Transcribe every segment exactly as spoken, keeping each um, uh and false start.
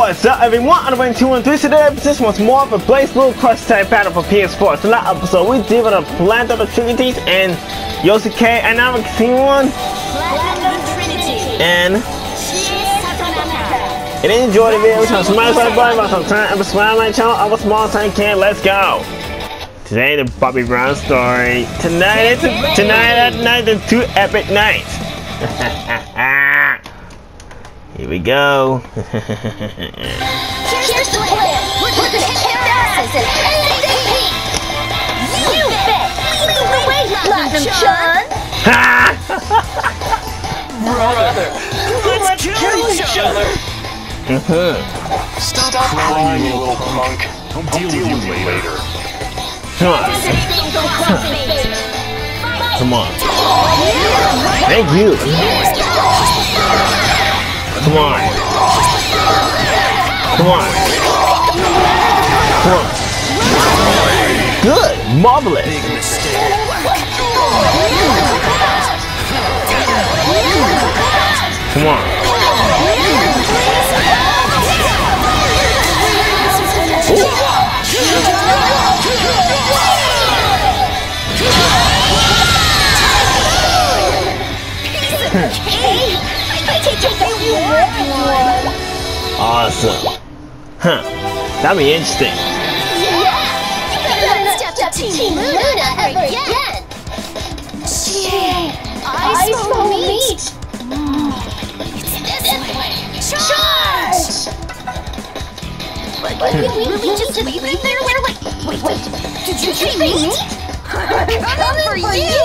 What's up, everyone? I'm Wayne two one three. Today, this was more of a Blaze Blue Crush type battle for P S four. So, last episode, we did with a Plant of the Trinities and Yosuke, and now we can see one. And if you enjoyed the video, so smash that button, but sometimes and subscribe to my channel. I was small time can. Let's go. Today, the Bobby Brown story. Tonight, it's a, tonight at night, the two epic nights. Here we go. Here's the plan. We're gonna kick their asses and you bet. Lead the way, London John. Brother, let's kill each other. Stop, Stop crying, you little punk. I'll deal, deal with you later. Come on. Come on. Thank you. Come on. Come on. Come on. Good. Marvelous. Big mistake. Come on. Awesome. Huh. That'd be interesting. Yeah! Let's step to Team Luna ever again! Yay! Ice Bone Meat! It's this way! Charge! But can we really just leave it there? Wait, wait, wait! Did you say meat? Coming for you!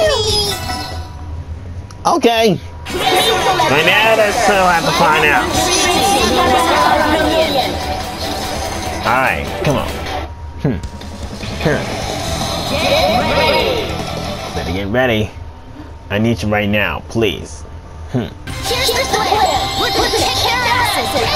Okay. Right now, let's still have to find out. Alright, come on. Hmm. Huh. Better get ready. I need you right now, please. Hmm. Here's the plan. We're gonna kick their asses and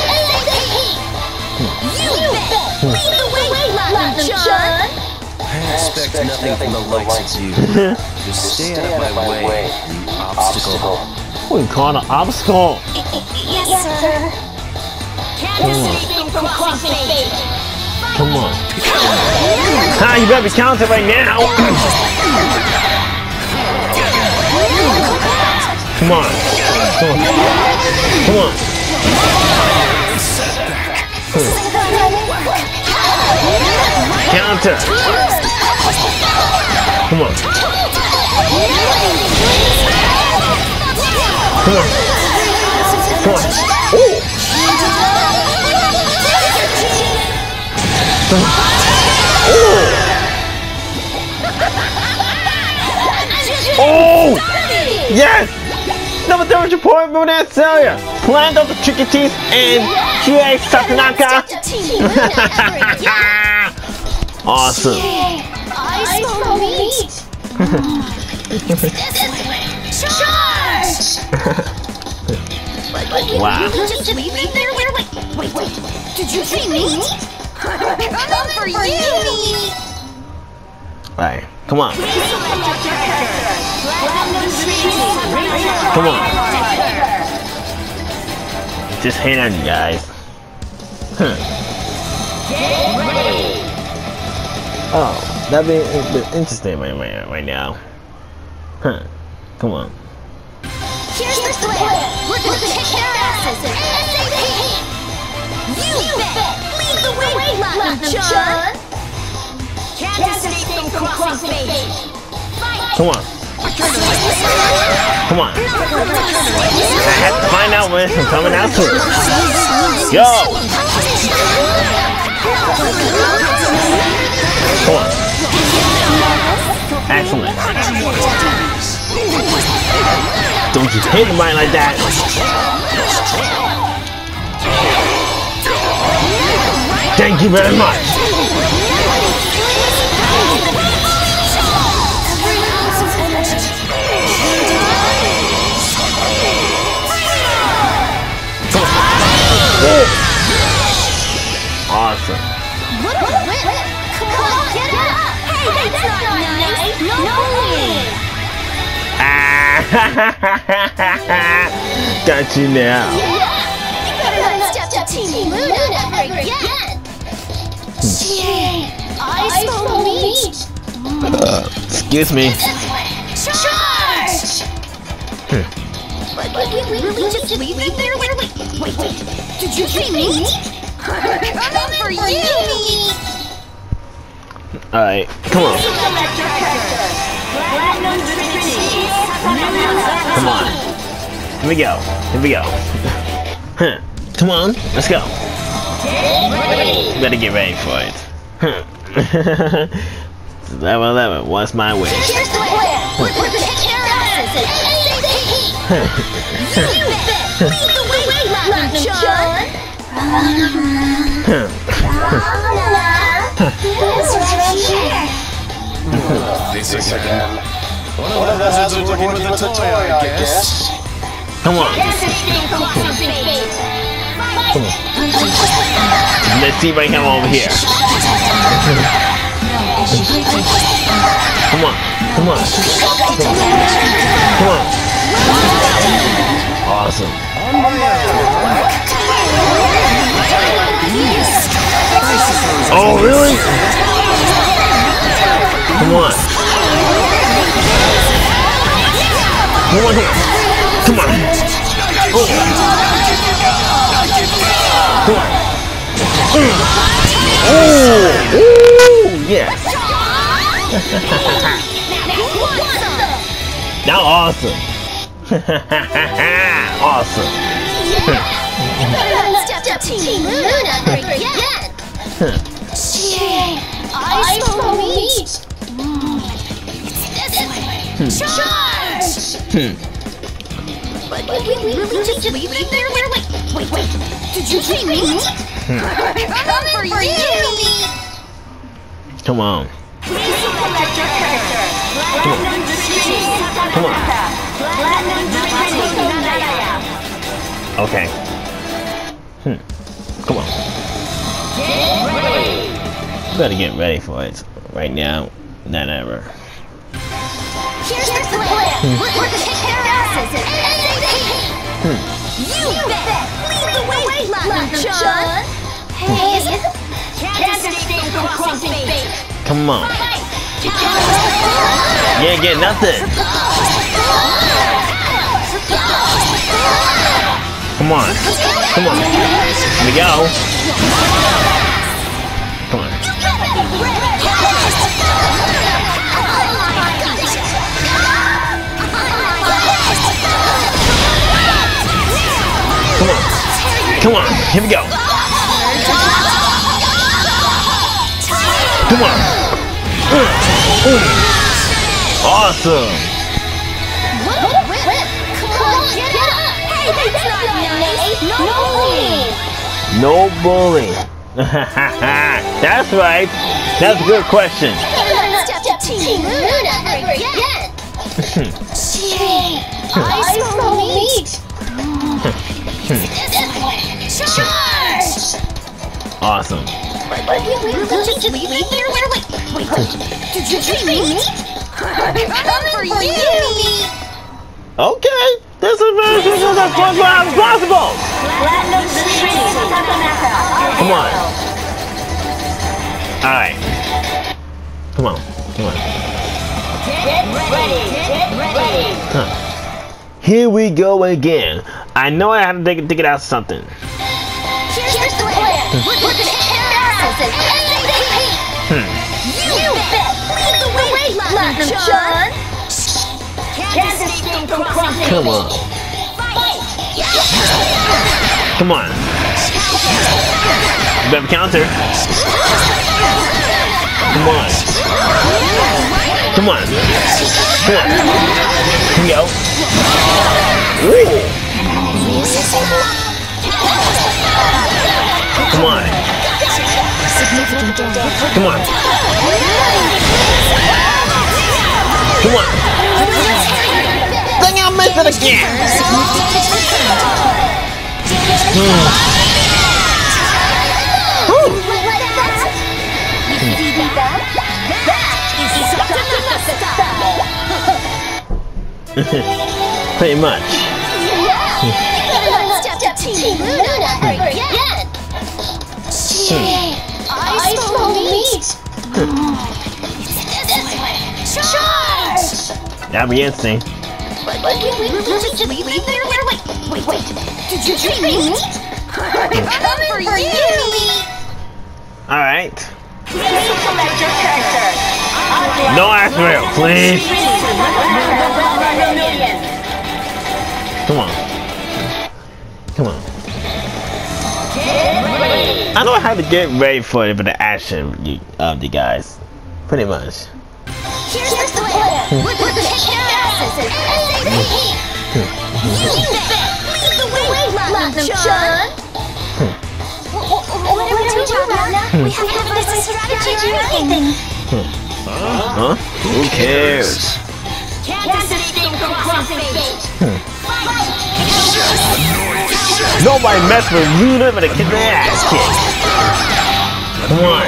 you bet. Lead the way, London John. I expect nothing from the likes of you. Just stay out of my way, you obstacle. We call it an obstacle. Yes, sir. Can't escape from crossing fate. Come on. Ah, you better be counted right now. Come on. Come on. Come on. Counter. Come on. Come on. Come on. Ooh. Oh! Yes! Number thirty point from that Celia. Plant of the Trinities and G A Satonaka. Awesome. Ice Bone Meat. Charge! Wow. Just leave it there. Wait, wait, wait. Did you say meat? Coming for you, meat. Alright, come on. Come on. Just hang on, you guys. Huh. Oh, that'd be, be interesting right, right, right now. Huh. Come on. Here's the plan. We're gonna kick their asses and you bet. Lead the way, London John. Can't escape from crossing fate. Come on. Come on. I have to find out when I'm coming out soon. Go! Come on. Excellent. Don't you hit the mind like that. Thank you very much. Awesome. What a whip! Come on, get up! Hey, that's not nice! No way! Got you now. Yeah! You better not step to Team Luna ever again. Ice Bone meat. Excuse me. Charge! Wait, wait, wait, really just leave it there? Wait, wait, wait, wait. Did you say meat? Coming for you! Alright, come on. Come on. Here we go. Here we go. Huh. Come on, let's go. Better get ready for it. Huh. Level eleven, what's my wish? Here's the plan! We're gonna kick their asses! You bet! Lead the way, Latin John! It's right here! This again. One of the hazards of working with a toy, I guess. Come on. Let's see if I can come over here. Come on. Come on. Come on. Awesome. Oh, really? Come on. Come on here. Come on. Oh. Come on. Oh. Ooh, yes. Now awesome. Awesome. Step to Team Luna again! Ice Bone meat! This way! Charge! Wait, wait, wait, really just leave it there? Wait, wait, wait, wait. Did you say meat? Coming for you! Come on. Please select your character. Come on. Okay. Hmm. Come on. Better get ready for it. Right now, not ever. Here's the plan. We're gonna kick their asses. Hmm. You bet. Lead the way, Latin John. Hey, can't escape from crossing fate. Come on. Yeah, get nothing. Come on. Come on. Here we go. Come on. Come on. Come on. Here we go. Come on. Mm. Mm. Awesome. No bullying. That's right. That's a good question. Step to Team Luna again. Ice Bone meat. This way. Charge! Awesome. Wait, wait, wait, just leave it there? Wait, wait, wait, wait. Did you say meat? Coming for you! Okay. This is very simple. That's possible. Come on. Alright. Come on. Come on. Get ready! Get ready! Huh. Here we go again. I know I have to dig, dig it out something. Here's the plan. We're gonna kick their asses and Hmm. you bet! Lead the way, Latin John! Can't escape from crossing. Come on. Come on. Better counter. Come on. Come on. Come on. Here we go. Ooh. Come on. Come on. Come on. Then I'll miss it again. Hmm. Pretty much. Step to Team Luna again. I smell meat! It's this way! Charge! That'd be interesting. Wait, wait, wait, wait, just leave me there? Wait, wait, wait. Did you treat me? I'm coming for you! Alright. Please select your character. No Asheville, please! Come on. Come on. I don't have to get ready for it for the action of the guys. Pretty much. Here's the plan. We're gonna kick their asses and ASAP. You bet. Lead the way, Platinum John. What do we do, Rana? We haven't had a strategy or anything. Huh? Who cares? Can't escape from crossing fate. Nobody mess with Luna but to get their ass kicked. Come on.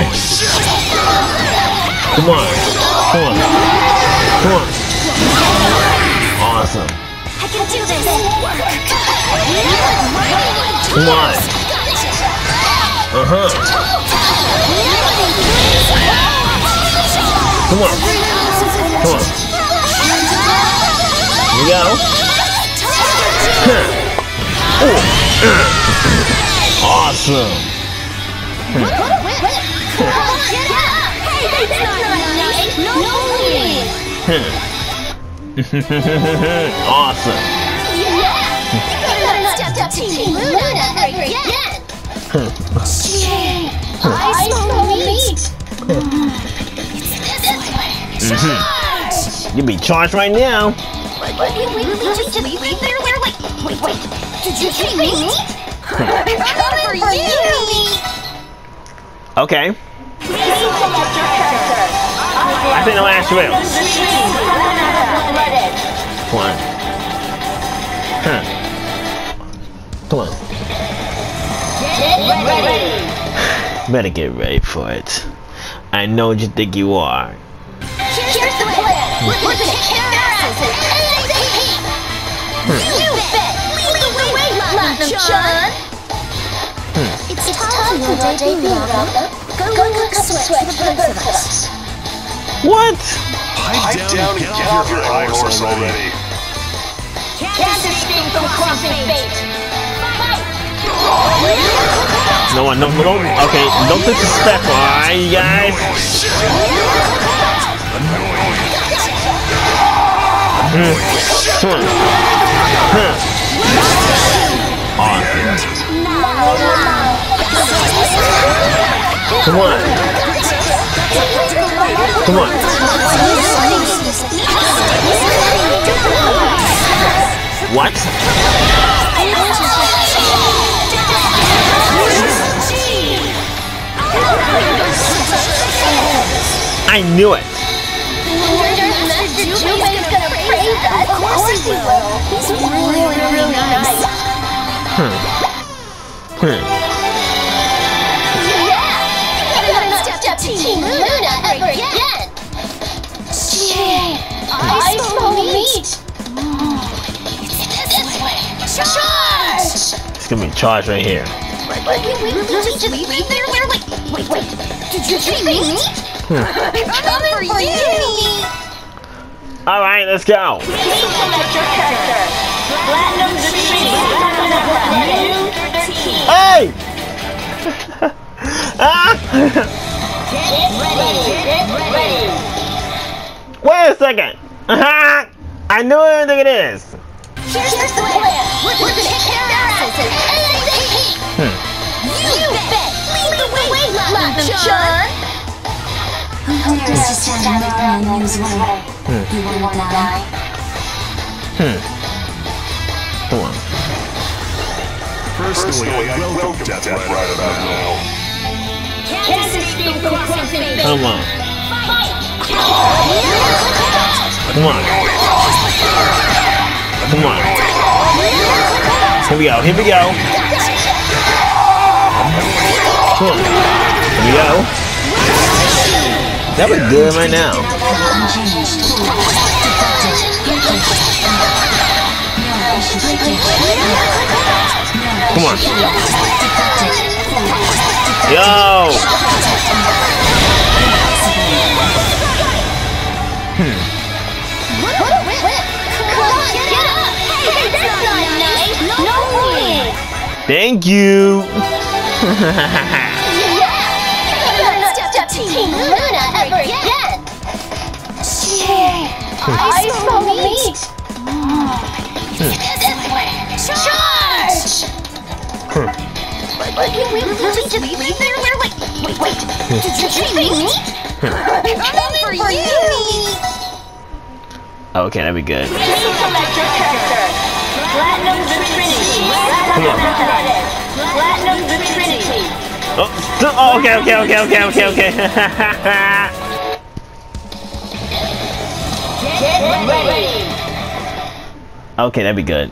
Come on. Come on. Come on. Awesome. I can do this. Come on. Uh-huh. Come on. Come on. Here we go. Awesome. Awesome. Step to Team Luna again. I smell meat. It's this way. Charge! You be charged right now. Wait, wait, wait, wait, just leave me there. Wait, wait, wait. Did you treat me? I'm coming for you. Okay. Please select your character. I think no Asheville. Come on. Huh. Come on. Get ready. Better get ready for it. I know what you think you are. Here's the plan. We're gonna kick their asses and ASAP. You bet. Lead the way, Platinum John. It's time for your debut, Rana. Go cook up sweat for the both of us. What? Pipe down and get off your high horse already. Can't escape from crossing fate. No one, no, no, okay, don't disrespect, alright, you guys? Mm. Come on. Huh. Awesome. Come on. Come on. What? I knew it. Mister Junpei's gonna praise us. Of course he will. He's really, really nice. Hmm. Hmm. Yeah! Step to Team Luna ever again. I smell meat. It's this way. Charge! It's gonna be charged right here. Wait, wait, wait, just leave me there. Wait, wait, wait. Did you treat me? I'm coming for you. All right, let's go. Please select your character. Platinum New thirteen. Hey! Ah! Get ready. Get ready. Wait a second. Uh-huh. I knew everything it is. Here's the plan. We're gonna kick their asses and ASAP. You bet. Lead the way, Platinum John. Who dares to stand in the enemy's way? You will wanna die. Hmm. Come on. Personally, I welcome death right about now. Can't escape from crossing fate. Come on. Come on. Come on. Here we go. Here we go. Come on. Here we go. That was good right now. Come on. Yo! Hmm. What a whip! Come on, get up! Hey, that's not nice! No way! Thank you! Yeah! Step to Team Luna ever again! I smell meat! This way! Charge! Wait, wait, wait, just leave me there? Wait, wait, wait! Did you treat me? Coming for you! Okay, that'd be good. Select your character. Platinum the Trinity. Platinum the Trinity. Oh, oh, okay, okay, okay, okay, okay, okay. Get ready. Okay, that'd be good.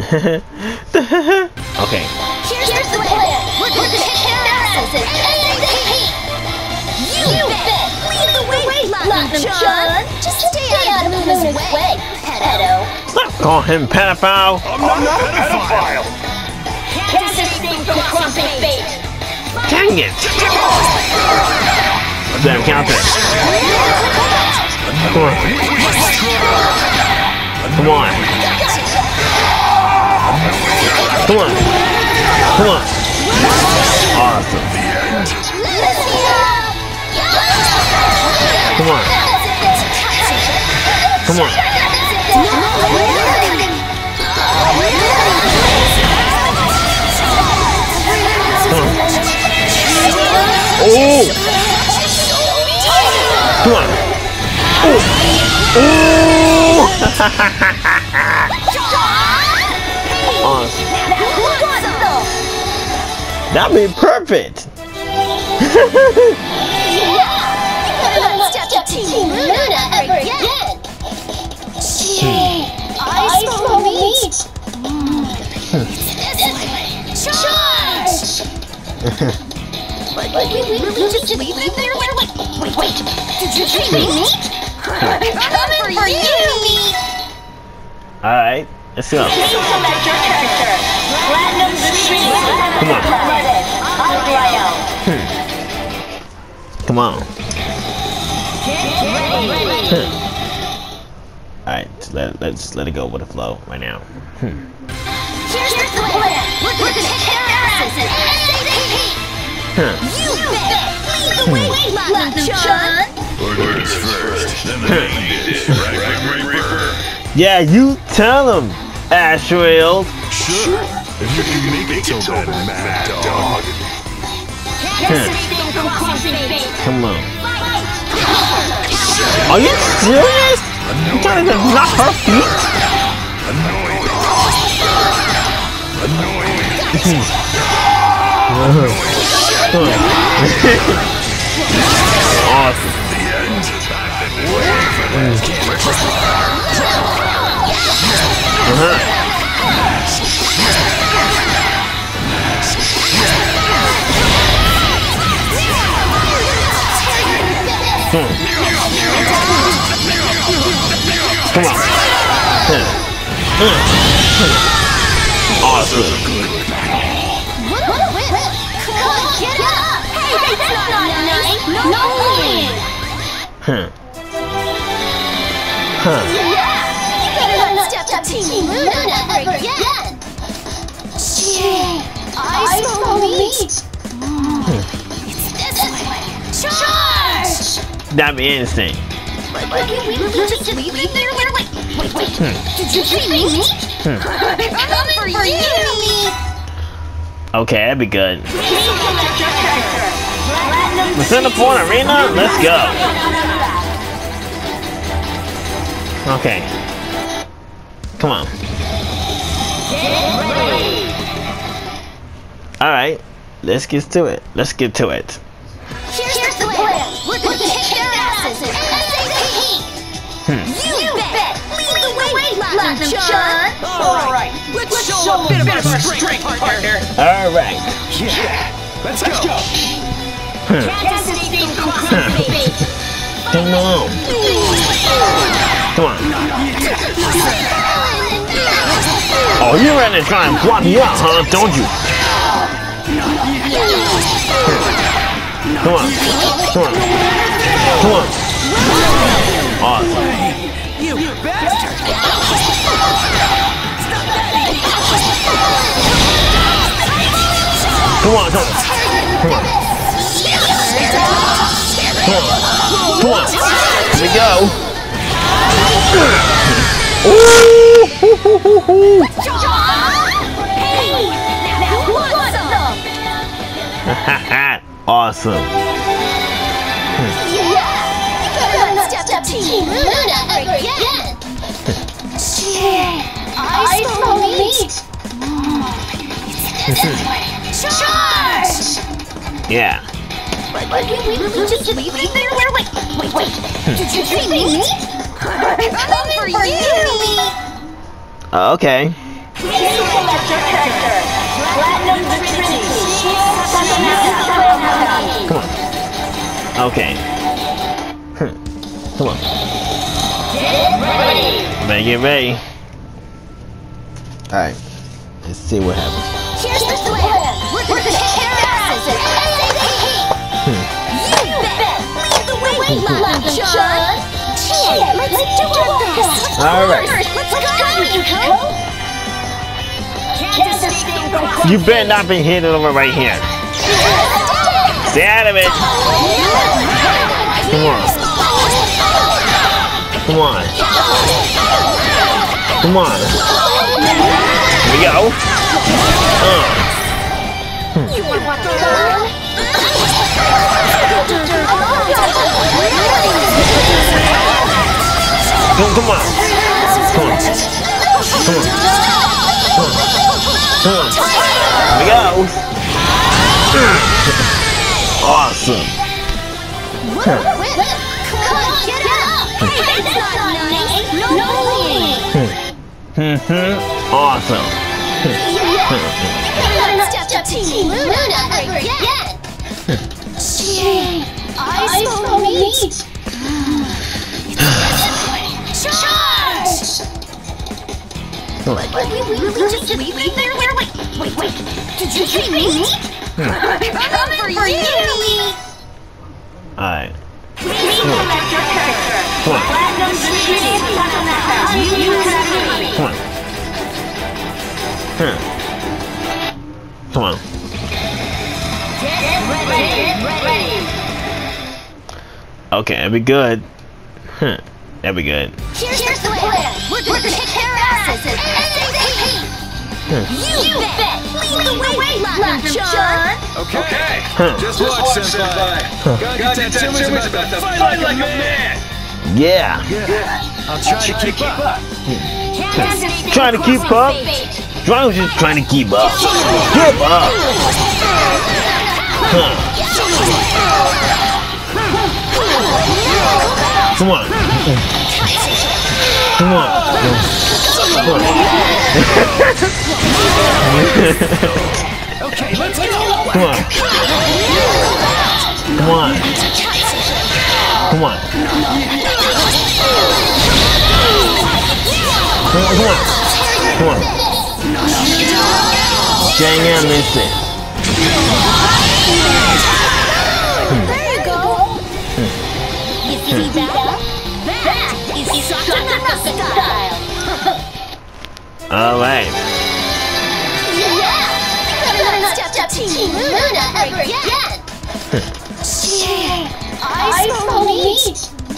Okay. Here's, Here's the plan. We're going to kick their asses and ASAP. You bet. Lead the way, Platinum John. Just stay out of Luna's way, pedo. Stop calling him pedophile. I'm not, I'm not a pedophile. Can't escape from crossing fate. Dang it. Damn, counter. Come on. Come on. Come on. Come on. Awesome. Come on. Come on. Oh! Come on. Oh! Oh! Awesome. That'd be perfect. Step to Team Luna ever again. I smell meat. This way. Charge! Wait, wait, wait, wait, just leave me there? Wait, wait, wait. Did you treat me meat? Coming for you! Alright, let's go. Select your character. Platinum the Trinity. Come on. Hmm. Come on. Alright, let, let's let it go with the flow right now. Hmm. Here's the plan. We're going to kick their asses and ASAP. Huh. You bet. Lead the way, Platinum John. Orders first, then the main dish. Right, right, right, right. Yeah, you tell him, Ashrail. Sure. If you can make it till then, mad dog. Come on. Are you serious? You trying to knock her feet? Annoying. Annoying. Awesome. The end. I've been waiting for this. Uh-huh. Hmm. Come on. Hmm. Hmm. Awesome. What a whip! Come on, get up! Hey, that's not nice! No way! Huh. Huh. Yeah! You better not step to Team Luna ever again! I smell meat! It's this way! Charge! That'd be insane. Wait, wait, wait, just leave me there? Wait, wait, wait. Did you treat me meat? Coming for you! Okay, that'd be good. Within the point arena, let's go. Okay. Come on. Alright, let's get to it. Let's get to it. Here's the plan. We're gonna kick their asses and ASAP. You bet. Lead the way, Platinum John. All right, let's show a bit of our strength, partner. Alright. Yeah. Let's go. Can't escape from crossing fate. Come on. Come on. Oh, you're ready to try and block me out, huh? Don't you? Come on. Come on. Come on. Awesome. You bastard! Come on, come on. Come on. Come on. Come on. Here we go. Ooh. Awesome. Step Team Luna ever again. I smell meat. This way. Charge! Yeah. Wait, wait, wait, wait, just leave me there? Wait, wait, wait. Did you treat me? Coming for you! Okay. Please select your character. Platinum Trinity. Come on. Okay. Come on. Get ready. Better get ready. Alright. Let's see what happens. Here's the plan. We're gonna kick their asses and you bet. Lead the way, London John. Shit, let's do this. All right. Let's go, Yuko. You better not be hitting over right here. Stay out of it. Come on. Come on. Come on. Here we go. Uh. You want fun? Come, come on. Come on. Come on. Come on. Here we go. Awesome. Come on, get up. Hey, that's not nice. No Mm-hmm. Awesome. Step to Team Luna ever again. I smell meat. Charge! Wait, wait, wait, just leave me there? Wait, wait, wait, wait. Did you treat me? Coming for you! Alright. Please select your character. Come on. Platinum Trinity. Come on. Hmm. Come on. Get ready, ready. Okay, that'd be good. Huh. That'd be good. Here's, Here's the plan. plan. We're gonna kick their asses and Hmm. You bet. Lead the way, London John. Okay. Huh. Just watch, Senpai. Gotta get that Timmy's about to fight like a man. Yeah. I'll try to keep up. Trying to keep up. I was just trying to keep up. Keep up. Huh. Come on. Come on. Come on. Okay, let's go. Come on. Come on. Come on. Come on. Come on. Come on. Dang it, I missed it. There you go. You see that? That is Satanaka style. All right. Yeah! Step to Team Luna ever again. I smell meat.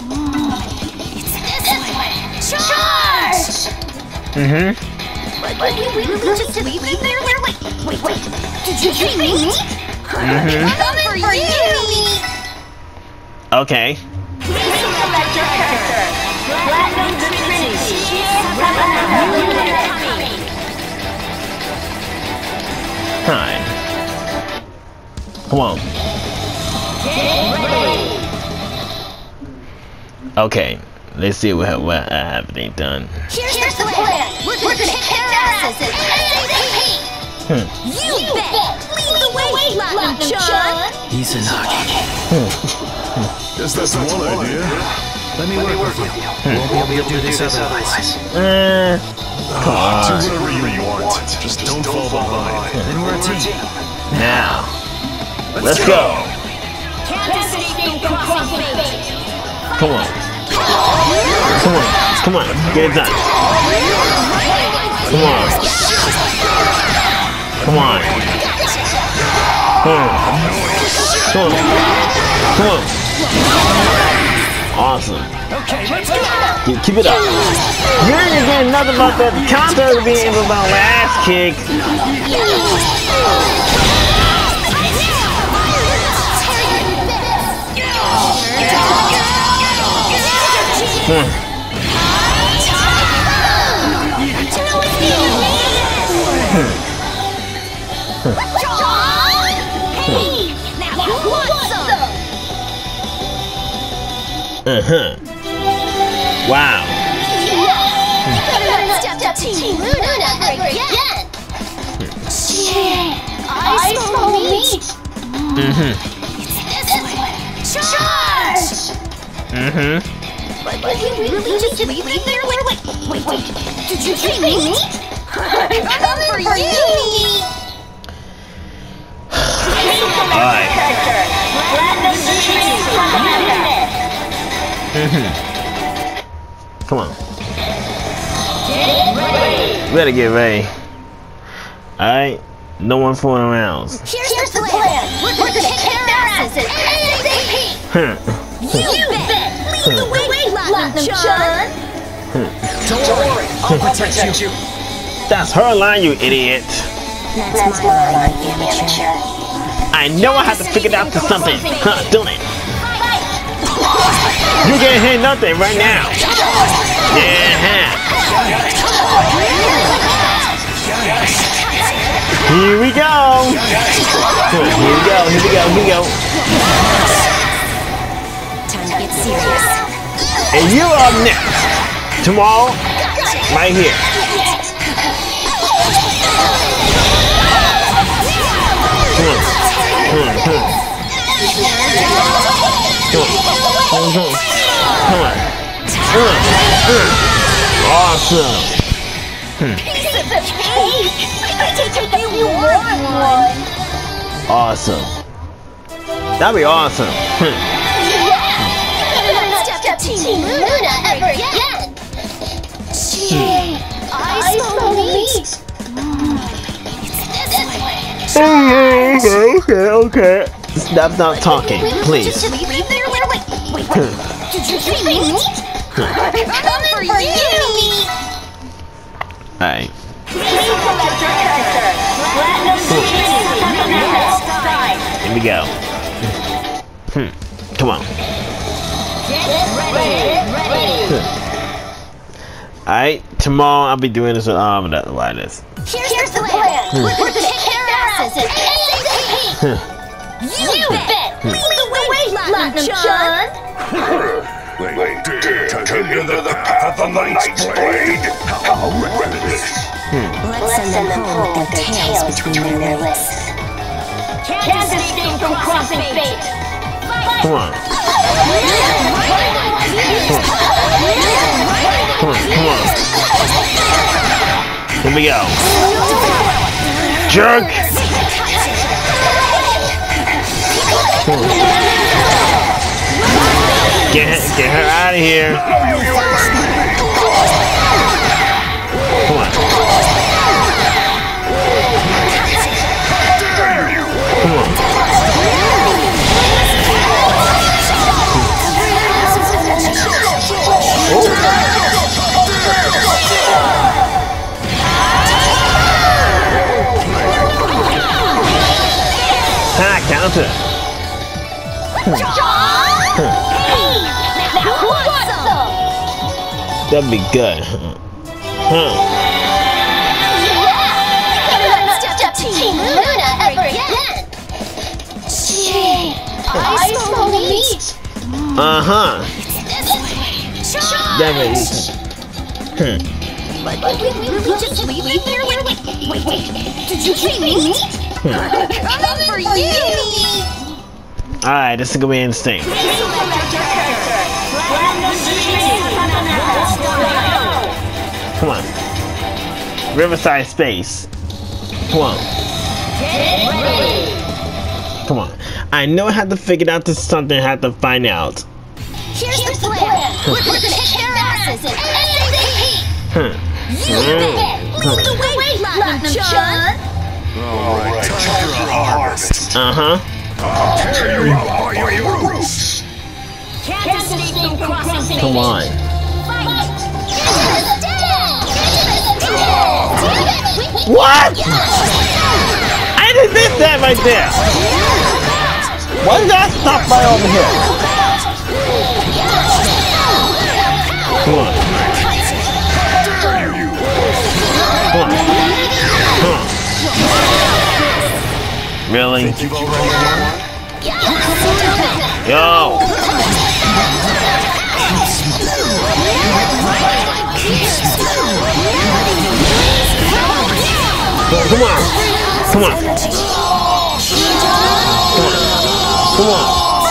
This way. Charge! Mm-hmm. Wait, wait, wait, wait, just leave me there? Wait, wait, wait, wait. Did you treat me? Mm-hmm. Coming for you! Okay. Please select your character. Platinum Trinity. Hi. Come on. Okay. Let's see what what I have they done. Here's, Here's the plan. We're, We're gonna kick their asses and Hmm. You bet. Lead the way, Platinum John. Izanagi. Guess that's one idea. Let me work with you. Won't be able to do this otherwise. Uh, Do whatever you want. Just don't fall behind. Then we're a team. Now, let's go. Come on. Come on. Come on. Get it done. Come on. Come on. Come on. Come on. Come on. Awesome. Keep, keep it up. You're gonna get nothing but that counter being able to my last kick. Hmm. Uh-huh. Wow. Step to Team Luna ever again. I smell meat. Mm-hmm. This way. Charge. Mm-hmm. But did you really just leave me there? Wait, wait, wait, wait. Did you treat me meat? Come for you. Alright. Mm-hmm. Come on. We gotta get ready. Alright? No one fooling around. Here's, Here's the plan. plan. We're gonna kick their asses at A S A P. You bet. Lead the way, Platinum John. Don't worry, I'll protect you. That's her line, you idiot. That's my line, amateur. I know I have to figure it out to something. Huh, don't it? You can't hit nothing right now. Yeah. Here we go. Here we go. Here we go. Here we go. Time to get serious. And you are next. Tomorrow, right here. Come on. Come on. Come on. Come on. Come on. Come on. Come on. Awesome. Hmm. Awesome. That'd be awesome. Hmm. Step to Team Luna ever again. I smell meat. Okay, okay, okay. Stop not talking, please. Did you treat me meat? Come for you. Alright. Here we go. Hmm. Come on. Alright, tomorrow I'll be doing this with um that like this. Here's, Here's the plan. plan. We're gonna kick their asses at A S A P. You bet. Lead the way, Platinum John. They dare to enter the path of the Night's Blade. How reckless. Let's send them home with their tails between their legs. Can't escape from crossing fate. Come on. Come on, come on. Here we go. Jerk! Get, get her out of here. Come on. Come on. Ha, counter. That'd be good. Huh. Step to Team Luna ever again. I smell meat. Uh-huh. That makes sense. Hmm. But did we really just leave me there? Wait, wait, wait, wait. Did you treat me meat? Coming for you! Alright, this is gonna be interesting. Come on. Riverside Space. Come on. Get ready. Come on. I know I have to figure out this something I have to find out. Here's, Here's the plan. We're gonna kick their asses and Huh. You bet! Lead the way, Platinum John! Alright, time for a harvest. Uh-huh. I'll tear you up by your roots. Can't escape from crossing. Come on. Fight! What? I did this that right there. Why did that stop by over here? Come on. Come on. Come on. Really? Yo. Come on. Come on. Come on. Come on.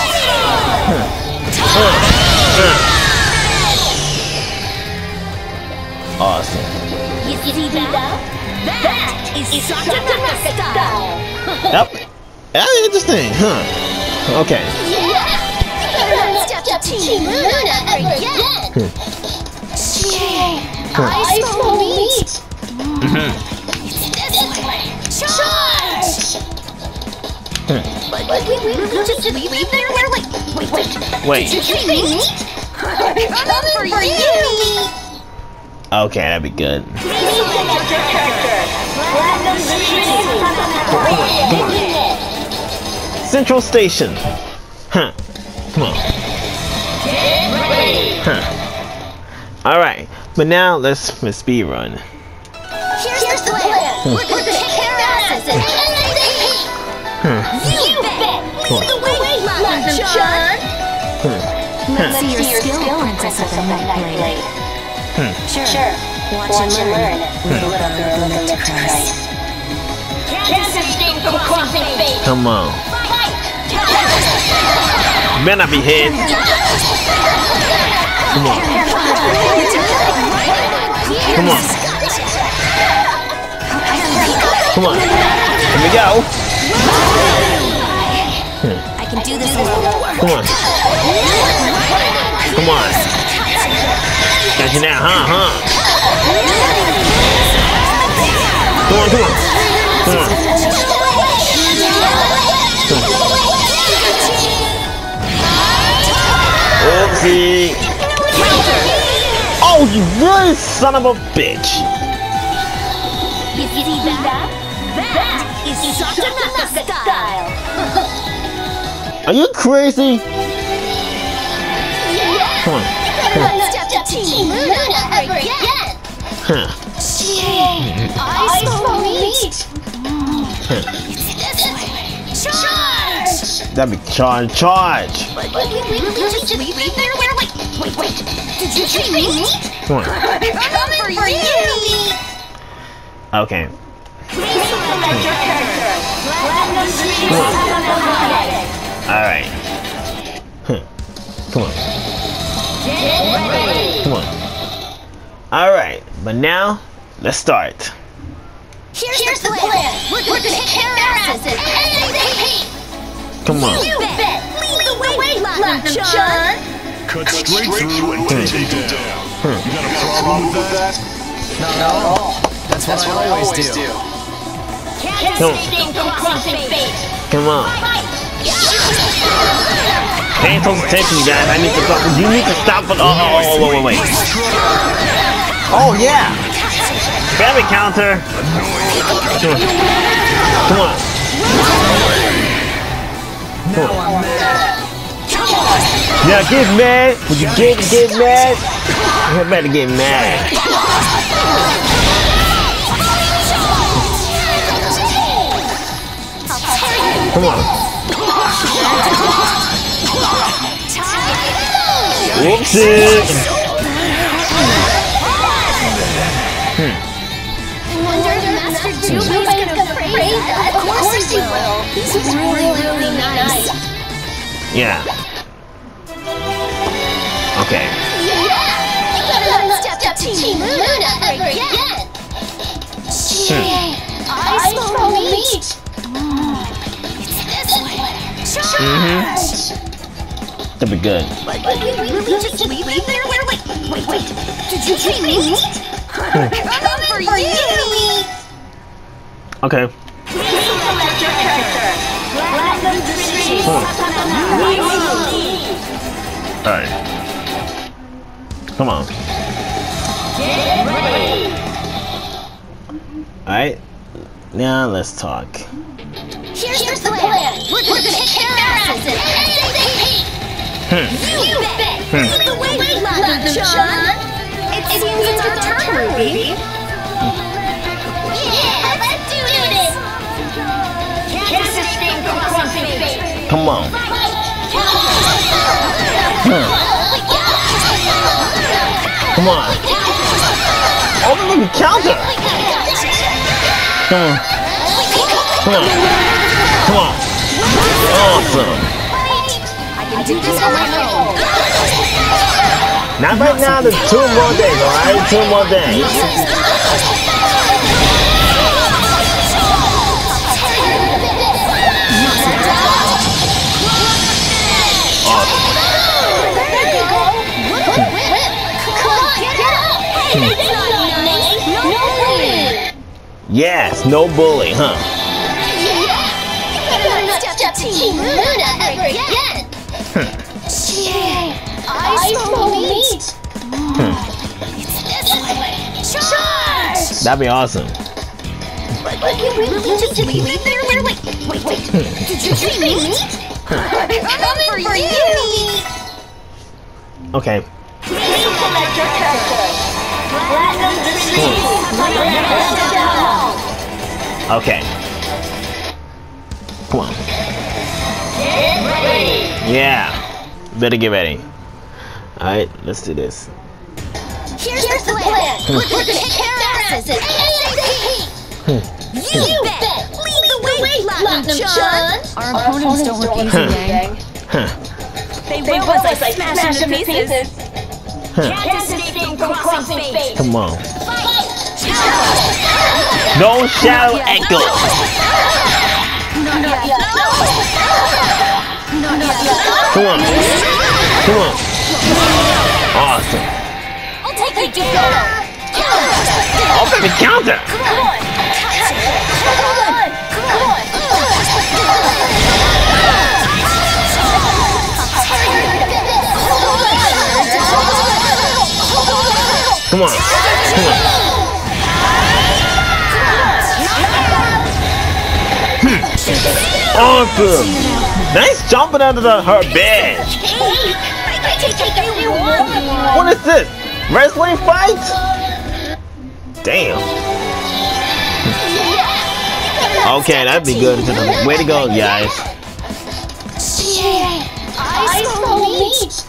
Awesome. You see that? That is Satanaka style. Yep. That's interesting, huh? Okay. Yeah. Step to Team Luna again. I smell meat. This way. Charge! But we, we, we just leave there? Wait, wait, wait. Wait. Did you say meat? Coming for you! Okay, that'd be good. Central Station. Huh. Come on. Huh. Alright, but now let's let's speed run. Here's the plan. We're gonna kick their asses and you bet! Lead the way, Platinum John! Let's see your skill, Princess of the Night Blade. Sure. sure. Watch, Watch and learn. Little girl looked to Christ. Can't escape from crossing fate. Come on. Better not be hit. Come on. Come on. Come on. Here we go. I can do this alone. Come on. Come on. Got you now, huh? Huh? Come on, come on. Come on. Oopsie. Oh, you really son of a bitch. You see that? That is Satanaka style. Are you crazy? Come on. Step to Team Luna again. Huh. I smell meat. This way. Charge! That'd be charge, charge. Wait, wait, wait, wait, just leave me there. Wait, wait, wait. Did you say meat? Come on. Coming for you. Okay. Alright. Huh. Come on. Come on. Alright, but now, let's start. Here's, Here's the plan. plan. We're, We're gonna kick their asses and A S A P. Come on. You bet. Lead the way, Platinum John. Cut straight through and take it down. You got a problem with that? No, no. That's what I always do. Can't escape from crossing fate. Come on. Pay close attention, you guys. I need to stop. You need to stop. Oh, oh, oh, oh, wait, wait. Oh, yeah. Family counter. Come on. Come on. Come on. Yeah, get mad. Would you get get mad? You better get mad. Come on. Whoopsie. Hmm. I wonder if Master Doom's gonna praise us. Of course he will. He's really, really nice. Yeah. Okay. Yeah! Step to Team Luna again. I smell meat. This way. to be good. Wait, wait, wait, really just leave me there? Wait, wait, wait, wait. Did you treat me? Coming for you! Okay. Alright. Come on. Alright. Now let's talk. Here's, Here's the plan. plan. We're gonna kick their asses in Hmm. You bet. Hmm. Lead the way, Platinum John. It, it seems it's our turn, Ruby. Yeah, let's do this. Can't sustain crossing fate. Come on. Hmm. Come on. Oh, look at counter. Come on. Come on. Come on. Awesome. I can do this on my own. Not right now, there's two more days, alright? Two more days. Awesome. There you go. Whip, whip, whip. Come on, get up. Hey, that's not nice. No bullying. Yes, no bully, huh? Step to Team Luna ever again! Yeah, I smell meat! It's this way! Charge! That'd be awesome. Wait, wait, wait, just leave me there? Wait, wait, wait, wait. Did you treat me? Coming for you! Okay. Please select your character. Platinum Dream. Okay. Come on. Get ready! Yeah. Better get ready. Alright, let's do this. Here's, Here's the plan. We're gonna kick their asses in A S A P. You bet. Lead the way, Platinum John. Our opponents don't look easy, gang. Huh. They will once I smash them to pieces. Can't escape from crossing fate. Come on. No shadow echo. Not yet. Not yet. Come on. Come on. Awesome. I'll take the down. Oh, baby, counter. Come on. Come on. Come on. Come on. Come on. Awesome! Nice jumping under the, her bed! What is this? Wrestling fight? Damn. Okay, that'd be good. Way to go, guys. I smell meat!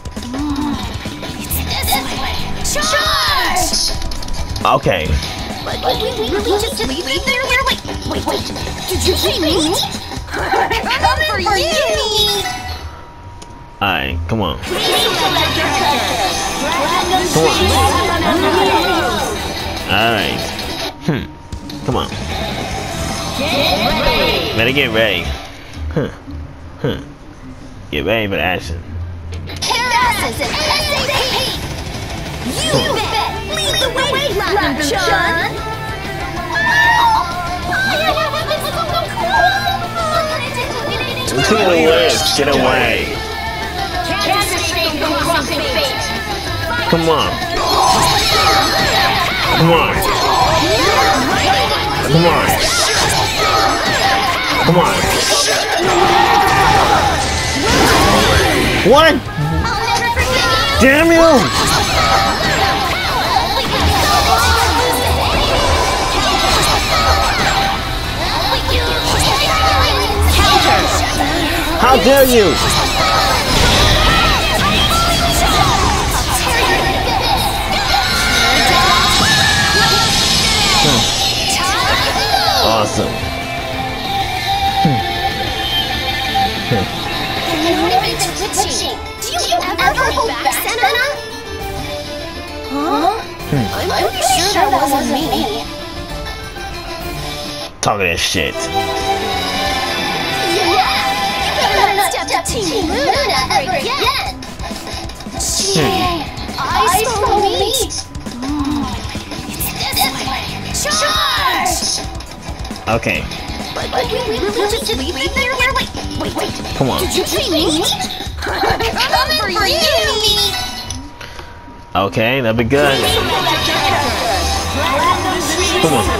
Charge! Okay. Wait, wait, wait, really just leave me there? Wait, wait, wait. Did you treat me? Coming for you! Alright, come on. Please select your character. Come on. Alright. Hmm. Come on. Get ready! Better get ready. Huh. Huh. Get ready for the action. Tear asses in A S A P! You bet! Lead the way, Platinum John! Two lives, get away. Can't escape from crossing fate. Come on. Come on. Come on. Come on. What? Damn you! How dare you! Awesome. Do you ever hold back, Senna? Huh? I'm pretty sure that wasn't me. Talking that shit. Yeah! You better not step to Team Luna ever again! I smell meat. It's this way. Charge! Okay. Wait, wait, wait, we'll just leave it there. Wait, wait, wait. Come on. Did you see meat? Coming for you, meat. Okay, that'd be good. Come on.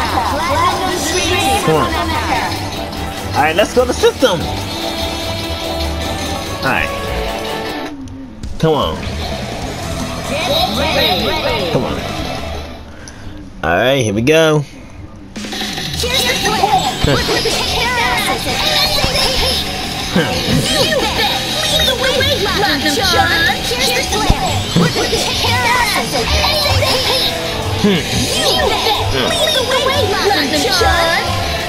Come on. Alright, let's go to the system. Alright. Come on. Come on. Alright, here we go. Here's the plan. We're going to take care of us. You bet. Lead the way, Platinum John. Here's the plan. We're going to take care of us. You bet. Lead the way, Platinum John.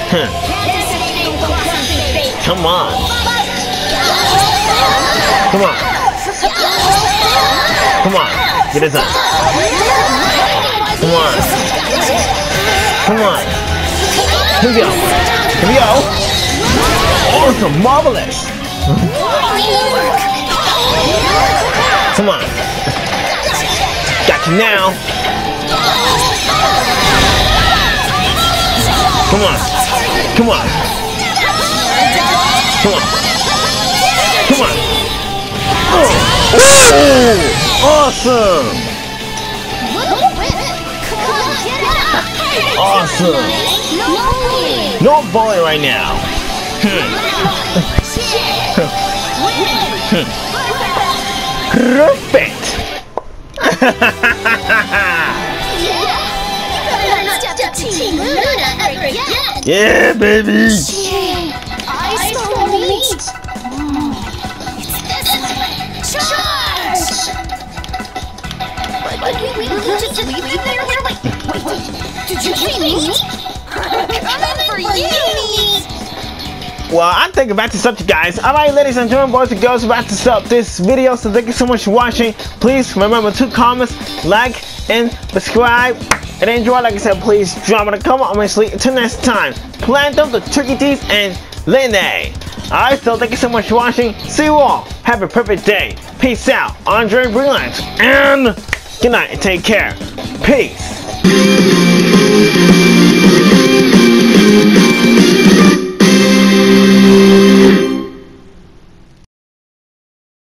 Come on. Come on. Come on. Get it done. Come on. Come on. Here we go. Here we go. Awesome. Marvelous. Come on. Got you now. Come on. Come on. Come on. Come on. Oh. Ooh. Awesome. Awesome. No bully right now. Perfect. Yeah, baby. I smell meat. It's this way. Charge! Wait, wait, wait, we'll just leave it there. Wait, wait, wait. Did you see meat? Coming for you, meat. Well, I think about to stop you guys. Alright, ladies and gentlemen, boys and girls, about to stop this video. So thank you so much for watching. Please remember to comment, like, and subscribe. And enjoy, like I said, please drop in a comment. Honestly, until next time, Platinum, the Turkey Teeth, and Lene. Alright, so thank you so much for watching. See you all. Have a perfect day. Peace out. Andre Brilliant. And good night and take care. Peace.